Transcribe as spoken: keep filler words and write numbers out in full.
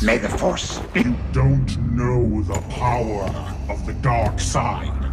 May the Force be... You don't know the power of the dark side.